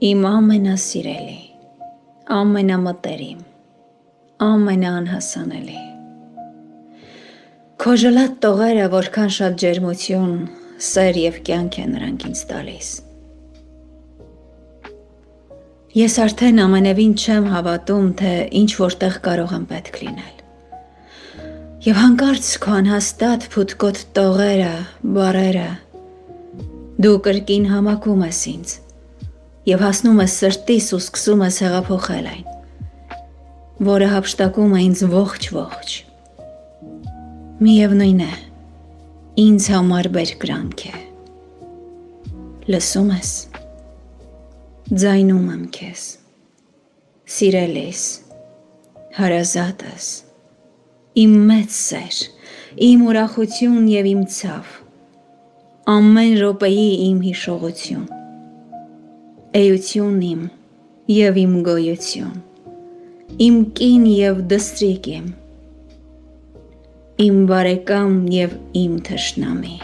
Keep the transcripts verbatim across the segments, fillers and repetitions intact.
Իմ ամենասիրելի, ամենամտերիմ, ամենաանհասանելի։ Քո ժլատ տողերը որքան շատ ջերմություն, սեր և կյանք են նրանք ինձ տալիս։ Ես արդեն ամենևին չեմ հավատում, թե ինչ որտեղ կարող եմ պետք լինել։ Եվ հանկարծ քո անհաստատ փութկոտ տողերը, բառերը, դու կրկին համակում ես ինձ և հասնում ես սրտիս ու սկսում ես հեղափոխել այն, որը հափշտակում է ինձ ողջ-ողջ։ Միևնույն է, ինձ համար բերկրանք է։ Լսում ես, ձայնում եմ քեզ, սիրելիս, հարազատս, իմ մեծ սեր, իմ ուրախություն և իմ ցավ, ամեն րոպեի իմ հիշողություն, էություն իմ և իմ գոյություն, իմ կին և դստրիկ իմ, իմ բարեկամ և իմ թշնամի։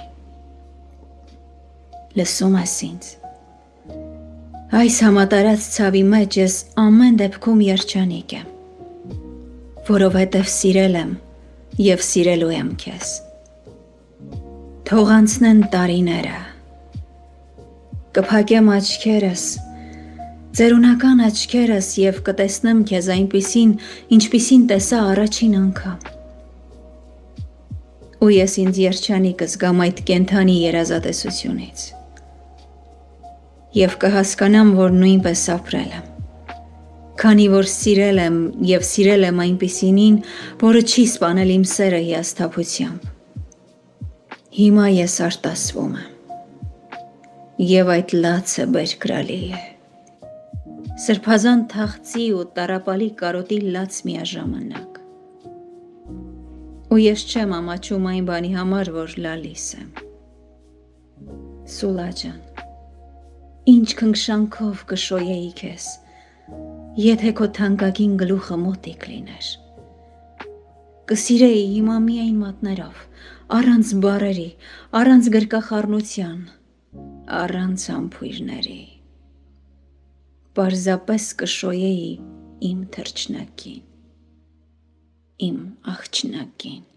Լսում ես ինձ։ Այս համատարած ցավի մեջ ես ամեն դեպքում երջանիկ եմ, որովհետև սիրել եմ և սիրելու եմ քեզ։ Թող անցնեն տարիները, կփակեմ աչքերս, ծերունական աչքերս և կտեսնեմ քեզ այնպիսին, ինչպիսին տեսա առաջին անգամ։ Ու ես ինձ երջանիկ կզգամ այդ կենդանի երազատեսությունից։ Եվ կհասկանամ, որ նույնպես ապրել եմ, քանի որ սիրել եմ և սիրել եմ այնպիսինին, որը չի սպանել իմ սերը հիասթափությամբ։ Հիմա ես արտասվում եմ, և այդ լացը բերկրալի է։ Սրբազան թախծի ու տառապալի կարոտի լաց միաժամանակ։ Ու ես չեմ ամաչում այն բանի համար, որ լալիս եմ։ Սուլա ջան, ինչ քնքշանքով կշոյեի քեզ, եթե քո թանկագին գլուխը մոտիկ լիներ։ Կսիրեի հիմա միայն մատներով, առանց բառերի, առանց գրկախառնության, առանց համբույրների։ Պարզապես կշոյեի իմ թռչնակին, իմ աղջնակին։